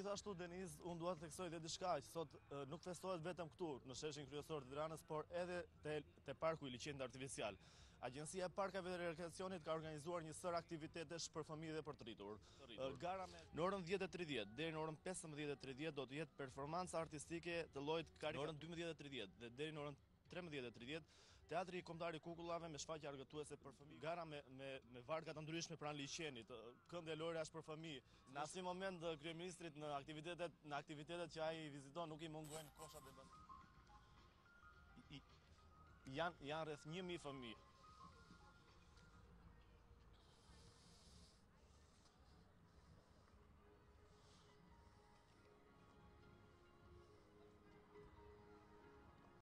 Gjithashtu, Deniz, unë dua të theksoj dhe diçka që sot nuk festohet vetëm këtu në sheshin kryesor të Tiranës, por edhe te parku i liçenit artificial. Agjencia e Parkave dhe Rekreacionit ka organizuar një sër aktivitetesh për fëmijë dhe për të rritur. Gara në orën 10:30 deri në orën 15:30 do të jetë performanca artistike të llojit karikaturë. Në orën 12:30 dhe deri në orën 13:30 Teatri i Kombëtar i Kukullave me shfaqje argëtuese për fëmijë. Gara me varga të ndryshme pranë liçenit, këndë e lore është për fëmijë. Në asnjë moment kryeministrit në aktivitetet që ai viziton nuk i mungojnë koshat e janë rreth 1000 fëmijë.